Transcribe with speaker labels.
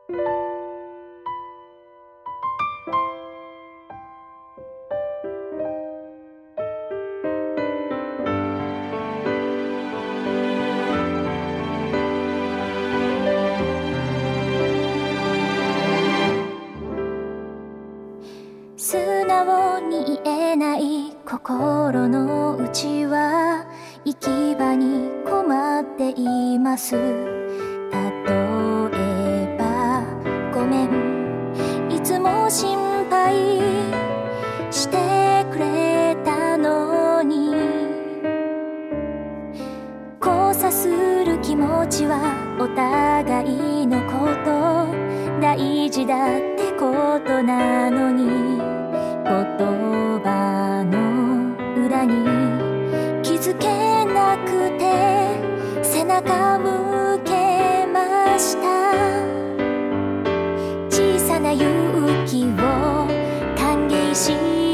Speaker 1: 素直に言えない心の内は行き場に困っています。例えばごめん、いつも心配してくれたのに、交差する気持ちはお互いのこと大事だってことなのに、言葉の裏に気づけなくて背中向けました。小さな勇気を歓迎し